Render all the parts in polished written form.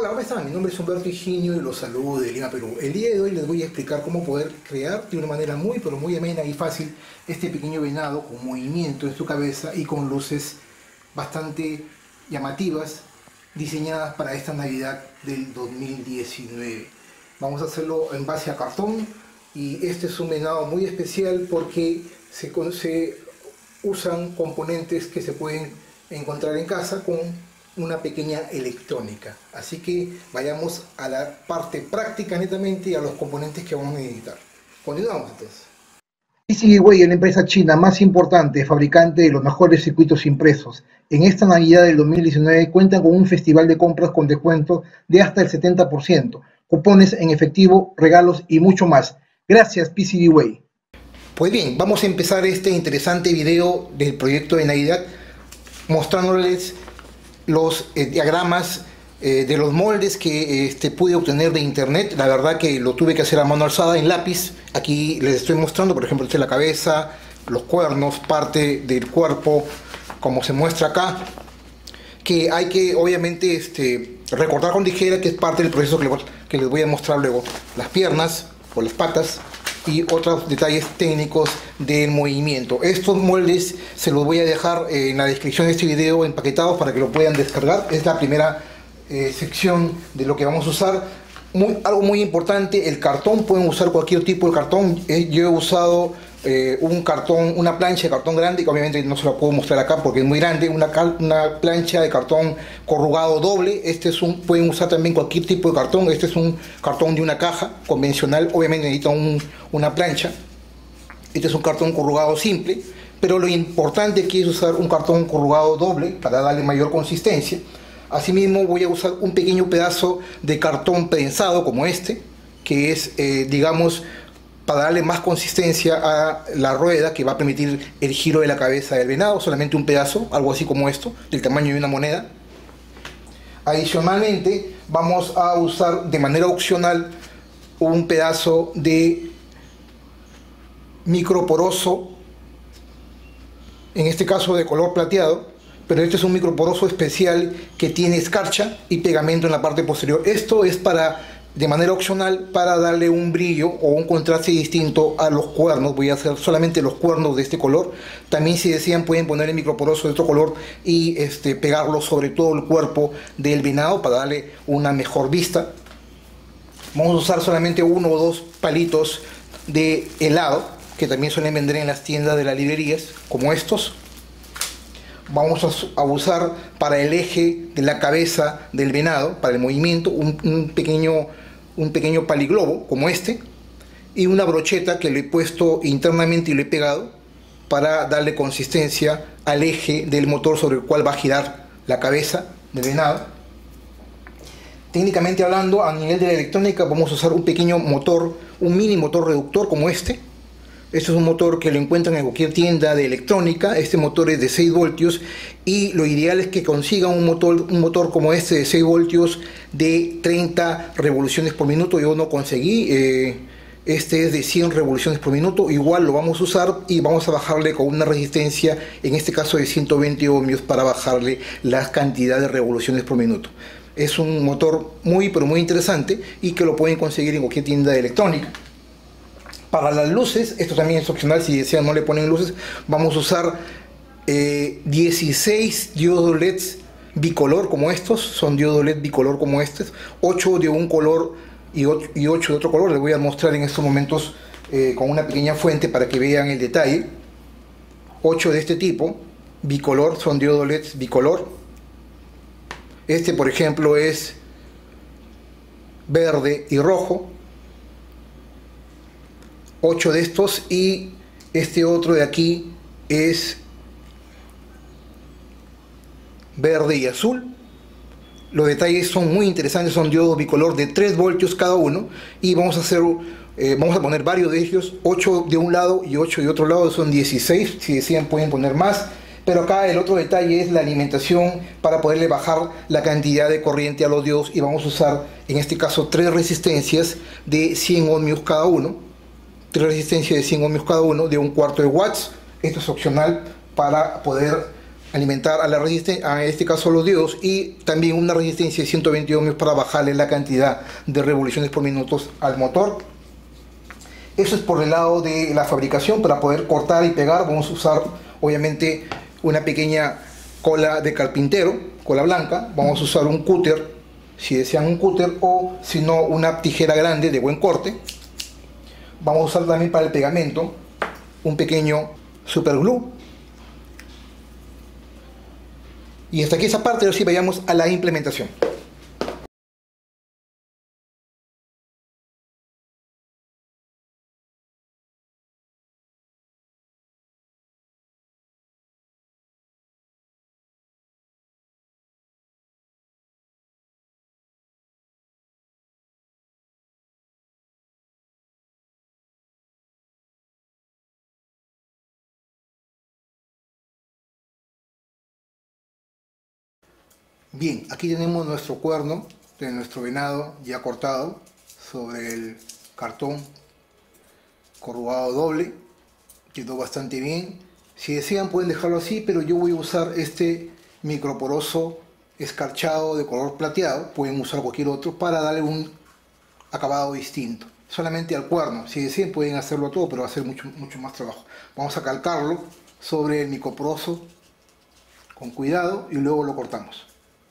Hola, ¿cómo están? Mi nombre es Humberto Higinio y los saludo de Lima, Perú. El día de hoy les voy a explicar cómo poder crear de una manera muy amena y fácil este pequeño venado con movimiento en su cabeza y con luces bastante llamativas diseñadas para esta Navidad del 2019. Vamos a hacerlo en base a cartón y este es un venado muy especial porque se usan componentes que se pueden encontrar en casa con una pequeña electrónica. Así que vayamos a la parte práctica netamente y a los componentes que vamos a necesitar. Continuamos entonces. PCBWay es la empresa china más importante, fabricante de los mejores circuitos impresos. En esta Navidad del 2019 cuentan con un festival de compras con descuento de hasta el 70%, cupones en efectivo, regalos y mucho más. Gracias PCBWay. Pues bien, vamos a empezar este interesante video del proyecto de Navidad mostrándoles los diagramas de los moldes que pude obtener de internet. La verdad que lo tuve que hacer a mano alzada en lápiz. Aquí les estoy mostrando, por ejemplo, la cabeza, los cuernos, parte del cuerpo, como se muestra acá, que hay que obviamente recortar con tijera, que es parte del proceso que les voy a mostrar luego. Las piernas o las patas y otros detalles técnicos del movimiento. Estos moldes se los voy a dejar en la descripción de este video empaquetados para que lo puedan descargar. Es la primera sección de lo que vamos a usar. Algo muy importante, el cartón, pueden usar cualquier tipo de cartón. Yo he usado un cartón, una plancha de cartón grande, que obviamente no se la puedo mostrar acá porque es muy grande, una plancha de cartón corrugado doble. Pueden usar también cualquier tipo de cartón. Este es un cartón de una caja convencional, obviamente necesita una plancha. Este es un cartón corrugado simple, pero lo importante aquí es usar un cartón corrugado doble para darle mayor consistencia. Asimismo voy a usar un pequeño pedazo de cartón prensado como este, que es, digamos, para darle más consistencia a la rueda que va a permitir el giro de la cabeza del venado. Solamente un pedazo, algo así como esto, del tamaño de una moneda. Adicionalmente vamos a usar de manera opcional un pedazo de microporoso, en este caso de color plateado, pero este es un microporoso especial que tiene escarcha y pegamento en la parte posterior. Esto es de manera opcional para darle un brillo o un contraste distinto a los cuernos. Voy a hacer solamente los cuernos de este color. También, si desean, pueden poner el microporoso de otro color y pegarlo sobre todo el cuerpo del venado para darle una mejor vista. Vamos a usar solamente uno o dos palitos de helado que también suelen vender en las tiendas de las librerías, como estos. Vamos a usar para el eje de la cabeza del venado, para el movimiento, un pequeño paliglobo como este, y una brocheta que le he puesto internamente y le he pegado para darle consistencia al eje del motor sobre el cual va a girar la cabeza del venado. Técnicamente hablando, a nivel de la electrónica, vamos a usar un pequeño motor, un mini motor reductor como este. Este es un motor que lo encuentran en cualquier tienda de electrónica. Este motor es de 6 voltios y lo ideal es que consigan un motor como este de 6 voltios de 30 revoluciones por minuto. Yo no conseguí, este es de 100 revoluciones por minuto. Igual lo vamos a usar y vamos a bajarle con una resistencia, en este caso de 120 ohmios, para bajarle la cantidad de revoluciones por minuto. Es un motor muy interesante y que lo pueden conseguir en cualquier tienda de electrónica. Para las luces, esto también es opcional, si desean no le ponen luces, vamos a usar 16 diodos LEDs bicolor como estos, son diodos LED bicolor como estos, 8 de un color y 8 de otro color. Les voy a mostrar en estos momentos con una pequeña fuente para que vean el detalle. 8 de este tipo, bicolor, son diodos LEDs bicolor. Este, por ejemplo, es verde y rojo. 8 de estos, y este otro de aquí es verde y azul. Los detalles son muy interesantes, son diodos bicolor de 3 voltios cada uno, y vamos a poner varios de ellos, 8 de un lado y 8 de otro lado, son 16, si desean pueden poner más. Pero acá el otro detalle es la alimentación para poderle bajar la cantidad de corriente a los diodos, y vamos a usar en este caso 3 resistencias de 100 ohmios cada uno. 3 resistencias de 100 ohmios cada uno, de 1/4 de watts. Esto es opcional para poder alimentar a la resistencia, a este caso los diodos, y también una resistencia de 120 ohmios para bajarle la cantidad de revoluciones por minuto al motor. Eso es por el lado de la fabricación. Para poder cortar y pegar vamos a usar obviamente una pequeña cola de carpintero, cola blanca. Vamos a usar un cúter, si desean un cúter, o si no una tijera grande de buen corte. Vamos a usar también para el pegamento un pequeño super glue. Y hasta aquí esa parte. Ahora sí vayamos a la implementación. Bien, aquí tenemos nuestro cuerno de nuestro venado ya cortado sobre el cartón corrugado doble. Quedó bastante bien. Si desean pueden dejarlo así, pero yo voy a usar este microporoso escarchado de color plateado. Pueden usar cualquier otro para darle un acabado distinto. Solamente al cuerno. Si desean pueden hacerlo a todo, pero va a ser mucho más trabajo. Vamos a calcarlo sobre el microporoso con cuidado y luego lo cortamos.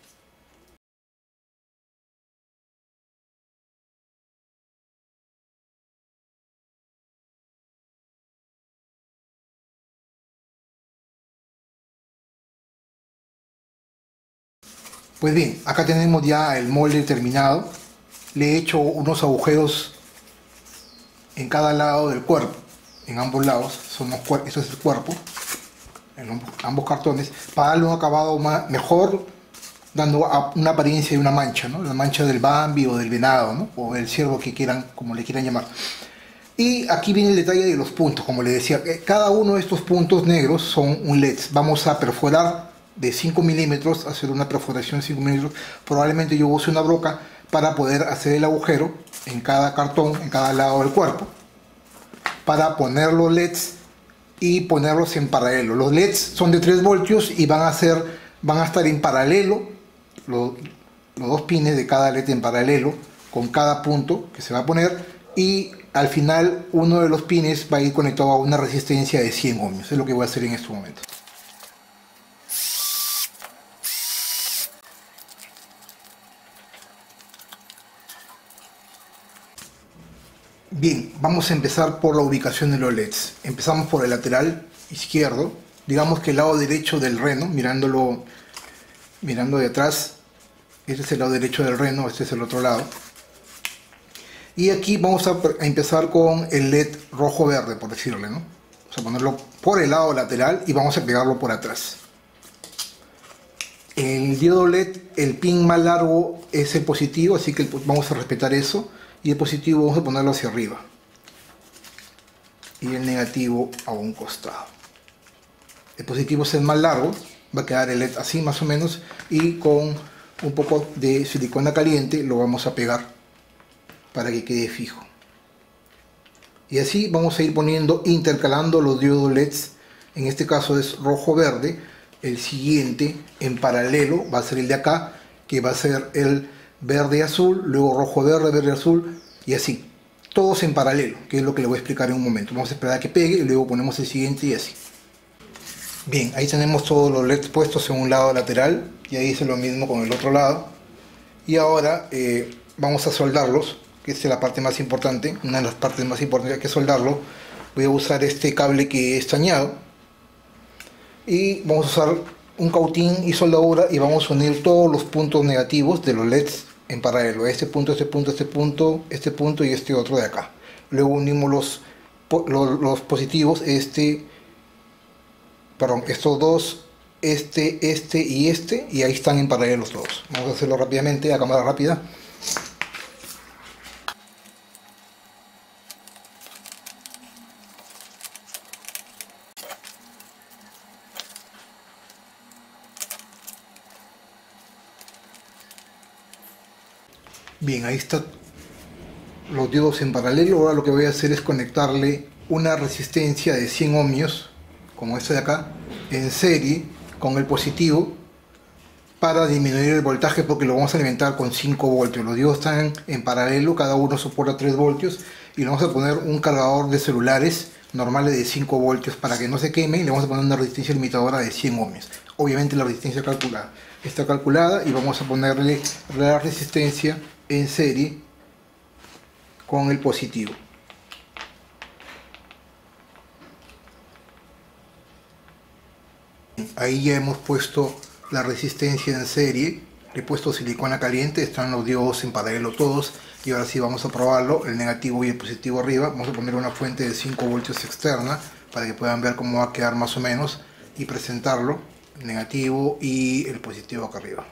Pues bien, acá tenemos ya el molde terminado. Le he hecho unos agujeros en cada lado del cuerpo, en ambos lados. Eso es el cuerpo, en ambos cartones, para darle un acabado mejor, dando una apariencia de una mancha, ¿no? La mancha del Bambi o del venado, ¿no? O del ciervo, que quieran, como le quieran llamar. Y aquí viene el detalle de los puntos. Como les decía, cada uno de estos puntos negros son un LED. Vamos a perforar de 5 milímetros, hacer una perforación de 5 milímetros. Probablemente yo use una broca para poder hacer el agujero en cada cartón, en cada lado del cuerpo, para poner los LEDs y ponerlos en paralelo. Los LEDs son de 3 voltios y van a estar en paralelo, los dos pines de cada LED en paralelo con cada punto que se va a poner, y al final uno de los pines va a ir conectado a una resistencia de 100 ohmios. Es lo que voy a hacer en este momento. Bien, vamos a empezar por la ubicación de los LEDs. Empezamos por el lateral izquierdo, digamos que el lado derecho del reno, mirando de atrás. Este es el lado derecho del reno, este es el otro lado. Y aquí vamos a empezar con el LED rojo-verde, por decirle, ¿no? Vamos a ponerlo por el lado lateral y vamos a pegarlo por atrás. El diodo LED, el pin más largo es el positivo, así que vamos a respetar eso. Y el positivo vamos a ponerlo hacia arriba. Y el negativo a un costado. El positivo es el más largo, va a quedar el LED así más o menos. Y con un poco de silicona caliente lo vamos a pegar para que quede fijo. Y así vamos a ir poniendo, intercalando los diodos LEDs. En este caso es rojo-verde. El siguiente en paralelo va a ser el de acá, que va a ser el verde-azul, luego rojo-verde, verde-azul, y así. Todos en paralelo, que es lo que le voy a explicar en un momento. Vamos a esperar a que pegue y luego ponemos el siguiente y así. Bien, ahí tenemos todos los LEDs puestos en un lado lateral, y ahí hice lo mismo con el otro lado. Y ahora vamos a soldarlos, que es la parte más importante, una de las partes más importantes que soldarlo. Voy a usar este cable que he estañado, y vamos a usar un cautín y soldadura, y vamos a unir todos los puntos negativos de los LEDs en paralelo. Este punto, este punto, este punto, este punto y este otro de acá. Luego unimos los positivos, estos dos, este y este, y ahí están en paralelo todos. Vamos a hacerlo rápidamente a cámara rápida. Bien, ahí están los diodos en paralelo. Ahora lo que voy a hacer es conectarle una resistencia de 100 ohmios, como esta de acá, en serie con el positivo para disminuir el voltaje, porque lo vamos a alimentar con 5 voltios. Los diodos están en paralelo, cada uno soporta 3 voltios y le vamos a poner un cargador de celulares normales de 5 voltios para que no se queme, y le vamos a poner una resistencia limitadora de 100 ohmios. Obviamente la resistencia calculada está calculada, y vamos a ponerle la resistencia en serie con el positivo. Ahí ya hemos puesto la resistencia en serie, le he puesto silicona caliente, están los diodos en paralelo todos, y ahora sí vamos a probarlo, el negativo y el positivo arriba. Vamos a poner una fuente de 5 voltios externa para que puedan ver cómo va a quedar más o menos y presentarlo, el negativo y el positivo acá arriba.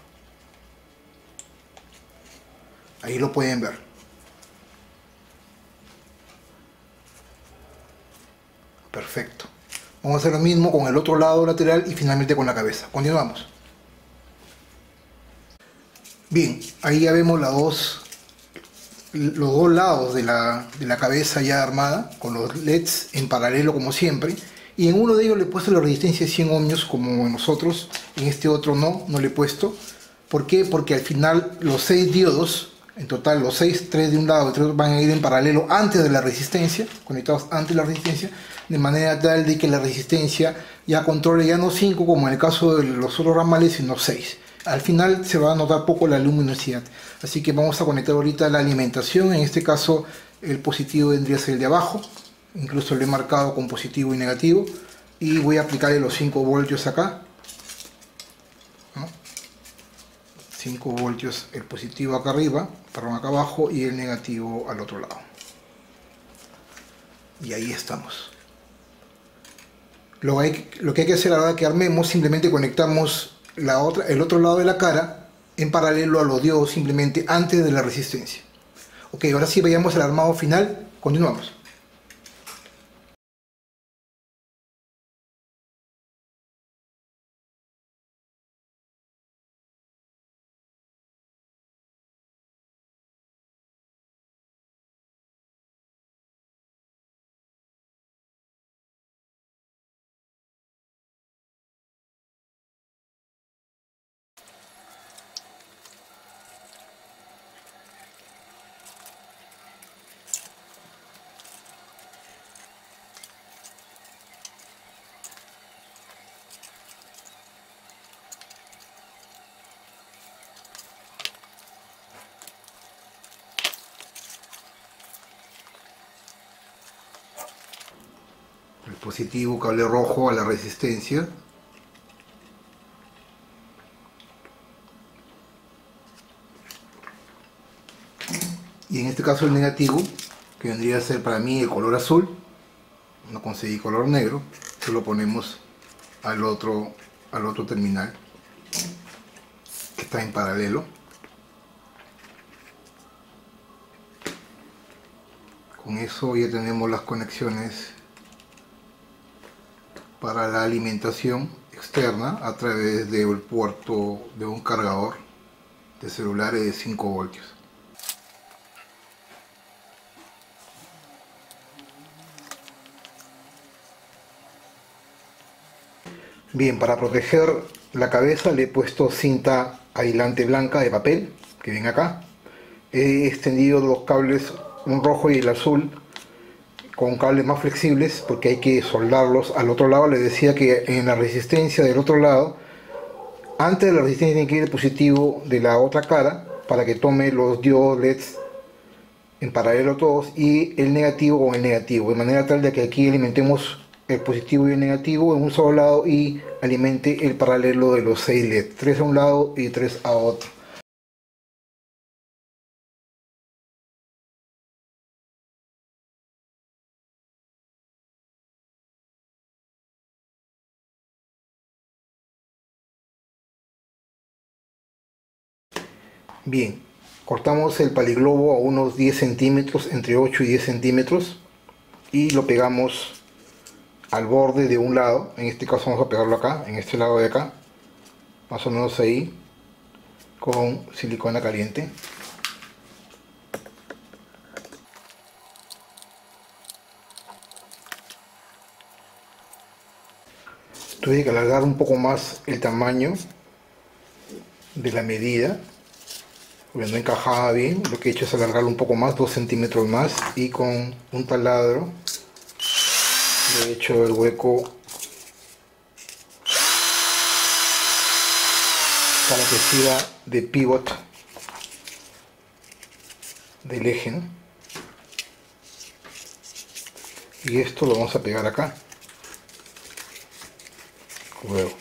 Ahí lo pueden ver. Perfecto. Vamos a hacer lo mismo con el otro lado lateral y finalmente con la cabeza. Continuamos. Bien, ahí ya vemos los dos lados de la cabeza ya armada, con los LEDs en paralelo como siempre. Y en uno de ellos le he puesto la resistencia de 100 ohmios como en nosotros. En este otro no le he puesto. ¿Por qué? Porque al final los 6 diodos, en total los 6, 3 de un lado y 3 van a ir en paralelo antes de la resistencia, conectados antes de la resistencia, de manera tal de que la resistencia ya controle ya no 5 como en el caso de los otros ramales, sino 6. Al final se va a notar poco la luminosidad. Así que vamos a conectar ahorita la alimentación. En este caso el positivo vendría a ser el de abajo. Incluso lo he marcado con positivo y negativo. Y voy a aplicarle los 5 voltios acá, ¿no? 5 voltios el positivo acá arriba, perdón, acá abajo, y el negativo al otro lado. Y ahí estamos. Lo que hay que hacer ahora que armemos, simplemente conectamos el otro lado de la cara en paralelo a los diodos, simplemente antes de la resistencia. Ok, ahora sí vayamos al armado final. Continuamos. El positivo, cable rojo a la resistencia. Y en este caso el negativo, que vendría a ser para mí el color azul, no conseguí color negro, se lo ponemos al otro terminal que está en paralelo. Con eso ya tenemos las conexiones para la alimentación externa a través del puerto de un cargador de celulares de 5 voltios. Bien, para proteger la cabeza le he puesto cinta aislante blanca de papel, que ven acá. He extendido los cables, un rojo y el azul, con cables más flexibles porque hay que soldarlos al otro lado. Les decía que en la resistencia del otro lado, antes de la resistencia tiene que ir el positivo de la otra cara para que tome los diodos LEDs en paralelo todos, y el negativo con el negativo, de manera tal de que aquí alimentemos el positivo y el negativo en un solo lado y alimente el paralelo de los 6 LEDs, 3 a un lado y 3 a otro. Bien, cortamos el paliglobo a unos 10 centímetros, entre 8 y 10 centímetros, y lo pegamos al borde de un lado. En este caso vamos a pegarlo acá, en este lado de acá, más o menos ahí, con silicona caliente. tuve que alargar un poco más el tamaño de la medida, porque no encajaba bien. Lo que he hecho es alargarlo un poco más, 2 centímetros más, y con un taladro le he hecho el hueco para que sirva de pivot del eje, ¿no? Y esto lo vamos a pegar acá. Luego.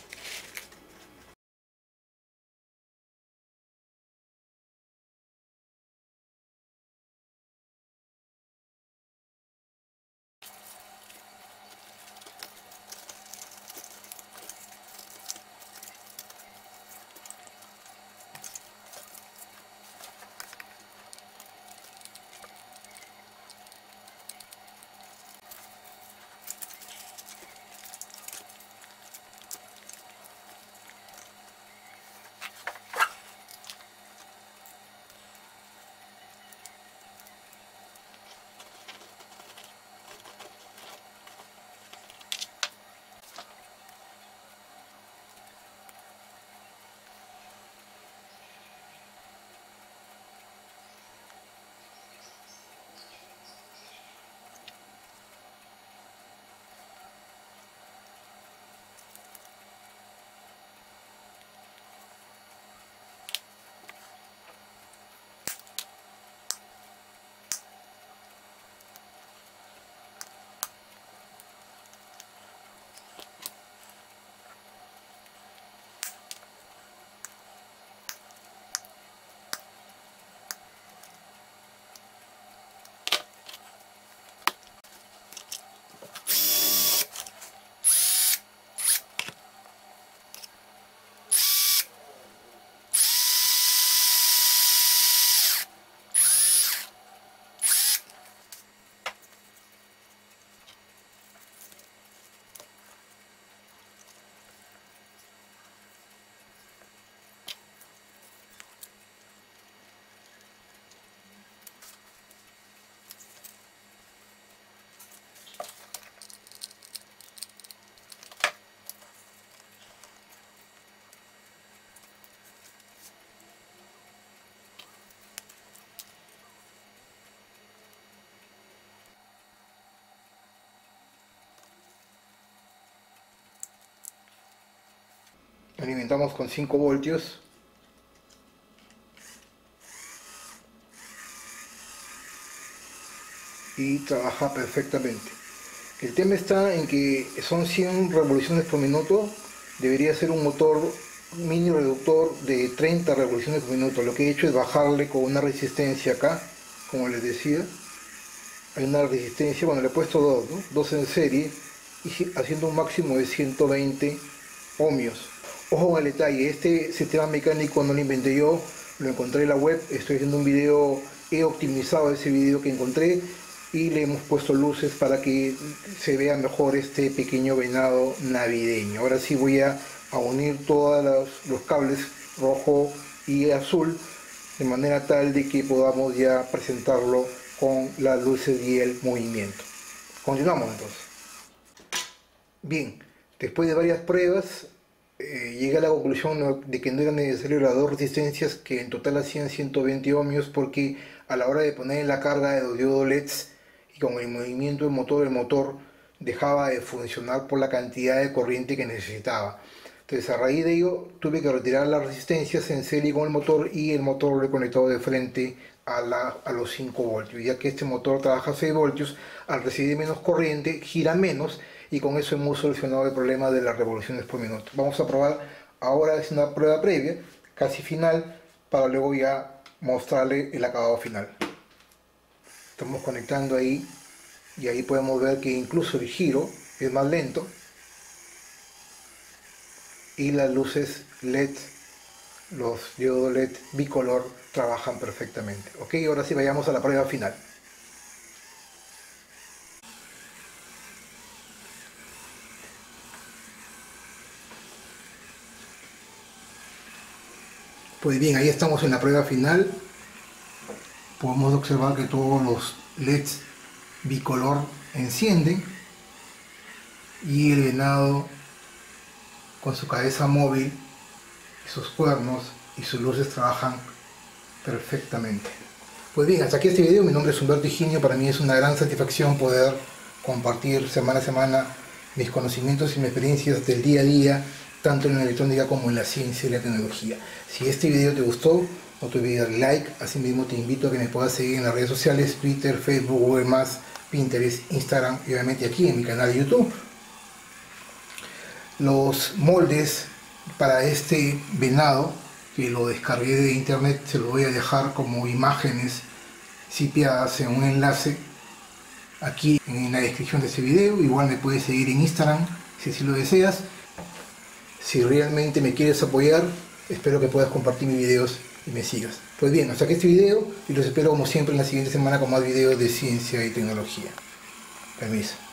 Alimentamos con 5 voltios. Y trabaja perfectamente. El tema está en que son 100 revoluciones por minuto. Debería ser un motor mini reductor de 30 revoluciones por minuto. Lo que he hecho es bajarle con una resistencia acá, como les decía. Hay una resistencia, bueno, le he puesto dos, ¿no? Dos en serie, y haciendo un máximo de 120 ohmios. Ojo al detalle, este sistema mecánico no lo inventé yo, lo encontré en la web, estoy haciendo un video, he optimizado ese video que encontré y le hemos puesto luces para que se vea mejor este pequeño venado navideño. Ahora sí voy a unir todos los cables rojo y azul de manera tal de que podamos ya presentarlo con las luces y el movimiento. Continuamos entonces. Bien, después de varias pruebas llegué a la conclusión de que no era necesario las dos resistencias, que en total hacían 120 ohmios, porque a la hora de poner la carga de los diodos LEDs y con el movimiento del motor, el motor dejaba de funcionar por la cantidad de corriente que necesitaba. Entonces, a raíz de ello tuve que retirar las resistencias en serie con el motor, y el motor lo he conectado de frente a los 5 voltios, ya que este motor trabaja a 6 voltios, al recibir menos corriente gira menos, y con eso hemos solucionado el problema de las revoluciones por minuto. Vamos a probar ahora, es una prueba previa, casi final, para luego ya mostrarle el acabado final. Estamos conectando ahí, y ahí podemos ver que incluso el giro es más lento, y las luces LED, los diodos LED bicolor, trabajan perfectamente. Ok, ahora sí vayamos a la prueba final. Pues bien, ahí estamos en la prueba final. Podemos observar que todos los LEDs bicolor encienden y el venado con su cabeza móvil, y sus cuernos y sus luces trabajan perfectamente. Pues bien, hasta aquí este video. Mi nombre es Humberto Higinio. Para mí es una gran satisfacción poder compartir semana a semana mis conocimientos y mis experiencias del día a día, tanto en la electrónica como en la ciencia y la tecnología. Si este video te gustó, no te olvides darle like. Asimismo te invito a que me puedas seguir en las redes sociales, Twitter, Facebook, Google+, Pinterest, Instagram y obviamente aquí en mi canal de YouTube. Los moldes para este venado, que lo descargué de internet, se lo voy a dejar como imágenes cipiadas en un enlace aquí en la descripción de este video. Igual me puedes seguir en Instagram si así lo deseas. Si realmente me quieres apoyar, espero que puedas compartir mis videos y me sigas. Pues bien, hasta aquí este video y los espero como siempre en la siguiente semana con más videos de ciencia y tecnología. Permiso.